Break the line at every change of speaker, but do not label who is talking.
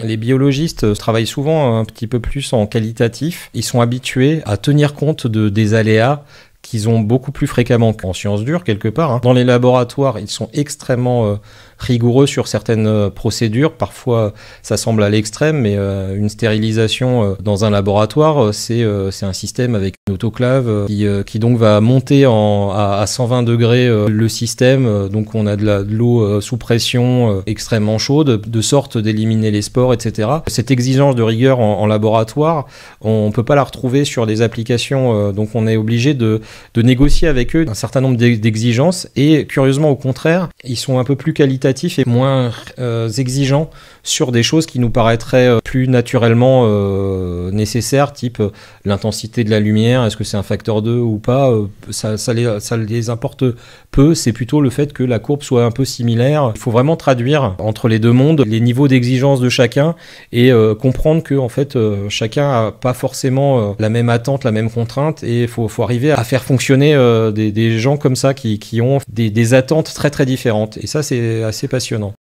Les biologistes travaillent souvent un petit peu plus en qualitatif. Ils sont habitués à tenir compte des aléas qu'ils ont beaucoup plus fréquemment qu'en sciences dures, quelque part. Dans les laboratoires, ils sont extrêmement rigoureux sur certaines procédures. Parfois, ça semble à l'extrême, mais une stérilisation dans un laboratoire, c'est un système avec une autoclave qui donc va monter à 120 degrés le système. Donc, on a de l'eau sous pression extrêmement chaude, de sorte d'éliminer les spores, etc. Cette exigence de rigueur en laboratoire, on ne peut pas la retrouver sur des applications. Donc, on est obligé de négocier avec eux un certain nombre d'exigences. Et curieusement, au contraire, ils sont un peu plus qualitatifs et moins exigeants sur des choses qui nous paraîtraient plus naturellement nécessaires, type l'intensité de la lumière, est-ce que c'est un facteur 2 ou pas, ça les importe peu, c'est plutôt le fait que la courbe soit un peu similaire. Il faut vraiment traduire entre les deux mondes les niveaux d'exigence de chacun et comprendre que en fait, chacun n'a pas forcément la même attente, la même contrainte, et il faut arriver à faire fonctionner des gens comme ça qui ont des attentes très très différentes, et ça c'est assez passionnant.